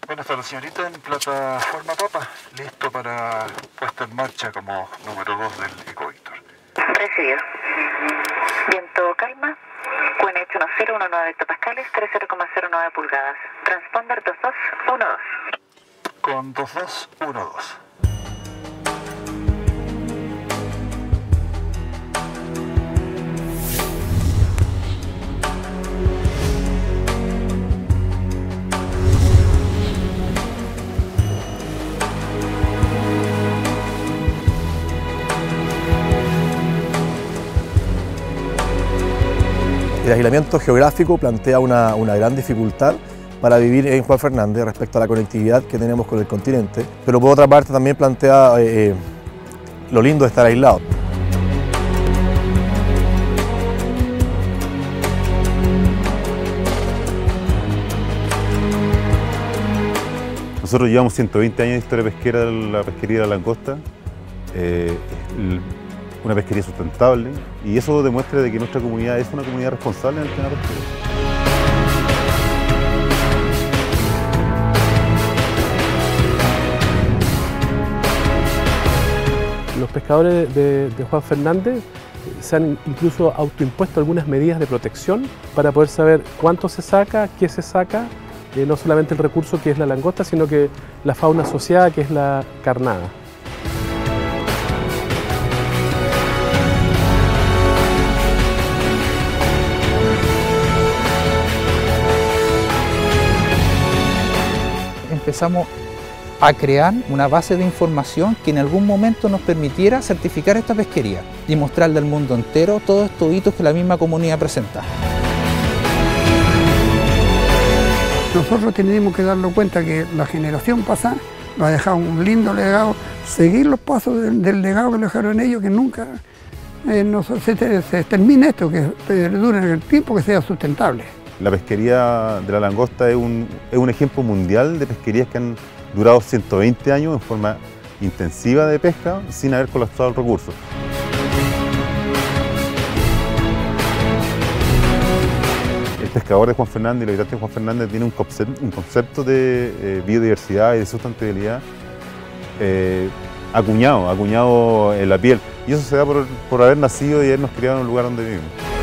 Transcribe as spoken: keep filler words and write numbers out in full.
Buenas tardes, señorita, en plataforma Papa, listo para puesta en marcha como número dos del Ecovíctor. Recibido. Viento calma, Q N H uno cero uno nueve hectopascales, trece coma cero nueve pulgadas. Transponder dos dos uno dos. Con dos dos uno dos. El aislamiento geográfico plantea una, una gran dificultad para vivir en Juan Fernández respecto a la conectividad que tenemos con el continente, pero por otra parte también plantea eh, lo lindo de estar aislado. Nosotros llevamos ciento veinte años de historia pesquera de la pesquería de la langosta, eh, el, una pesquería sustentable, y eso demuestra de que nuestra comunidad es una comunidad responsable en el tema pesquero. Los pescadores de, de Juan Fernández se han incluso autoimpuesto algunas medidas de protección para poder saber cuánto se saca, qué se saca, eh, no solamente el recurso que es la langosta, sino que la fauna asociada que es la carnada. Empezamos a crear una base de información que en algún momento nos permitiera certificar esta pesquería y mostrarle al mundo entero todos estos hitos que la misma comunidad presenta. Nosotros tenemos que darnos cuenta que la generación pasada nos ha dejado un lindo legado, seguir los pasos del, del legado que dejaron ellos, que nunca eh, no, se, se termine esto, que perdure en el tiempo, que sea sustentable. La pesquería de la langosta es un, es un ejemplo mundial de pesquerías que han durado ciento veinte años en forma intensiva de pesca sin haber colapsado el recurso. El pescador de Juan Fernández y los habitantes de Juan Fernández tienen un concepto, un concepto de eh, biodiversidad y de sustentabilidad eh, acuñado, acuñado en la piel. Y eso se da por, por haber nacido y habernos criado en un lugar donde vivimos.